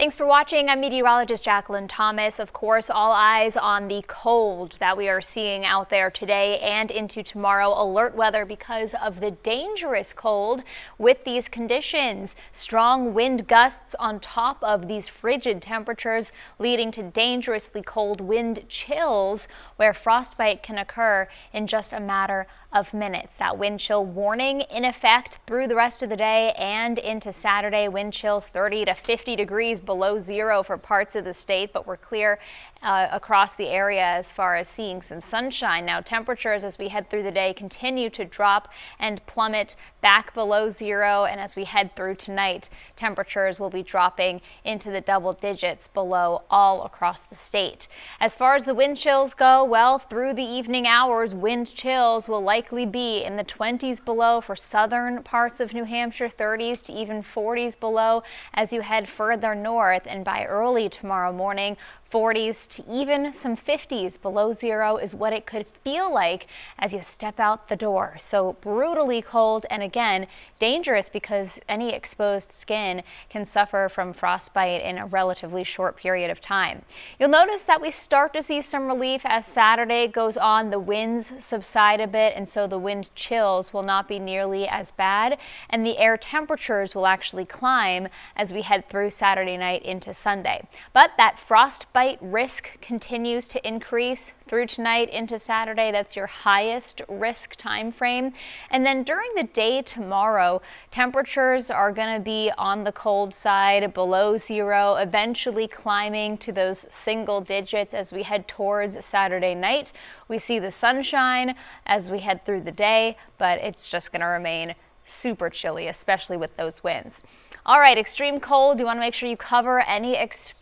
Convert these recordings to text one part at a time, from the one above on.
Thanks for watching. I'm meteorologist Jacqueline Thomas. Of course, all eyes on the cold that we are seeing out there today and into tomorrow. Alert weather because of the dangerous cold with these conditions. Strong wind gusts on top of these frigid temperatures leading to dangerously cold wind chills where frostbite can occur in just a matter of minutes. That wind chill warning in effect through the rest of the day and into Saturday. Wind chills 30 to 50 degrees below zero for parts of the state, but we're clear across the area as far as seeing some sunshine. Now temperatures as we head through the day continue to drop and plummet back below zero, and as we head through tonight, temperatures will be dropping into the double digits below all across the state. As far as the wind chills go, well, through the evening hours, wind chills will likely be in the 20s below for southern parts of New Hampshire, 30s to even 40s below as you head further north, and by early tomorrow morning, 40s to even some 50s below zero is what it could feel like as you step out the door. So brutally cold and again dangerous because any exposed skin can suffer from frostbite in a relatively short period of time. You'll notice that we start to see some relief as Saturday goes on. The winds subside a bit, and so the wind chills will not be nearly as bad, and the air temperatures will actually climb as we head through Saturday night into Sunday. But that frostbite risk continues to increase through tonight into Saturday. That's your highest risk time frame. And then during the day tomorrow, temperatures are going to be on the cold side, below zero, eventually climbing to those single digits as we head towards Saturday night. We see the sunshine as we head through the day, but it's just going to remain super chilly, especially with those winds. All right, extreme cold. You want to make sure you cover any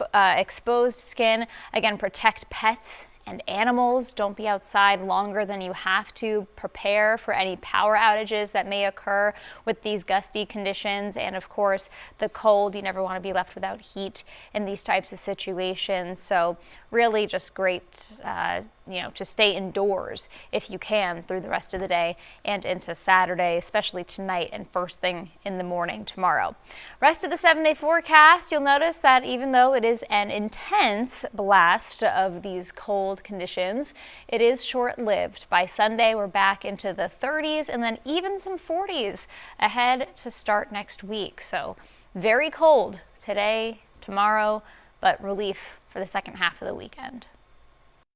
exposed skin. Again, protect pets and animals. Don't be outside longer than you have to. Prepare for any power outages that may occur with these gusty conditions. And of course, the cold. You never want to be left without heat in these types of situations. So really just great, to stay indoors if you can through the rest of the day and into Saturday, especially tonight and first thing in the morning tomorrow. Rest of the 7-day forecast, you'll notice that even though it is an intense blast of these cold conditions, it is short-lived. By Sunday, we're back into the 30s and then even some 40s ahead to start next week. So very cold today, tomorrow, but relief for the second half of the weekend.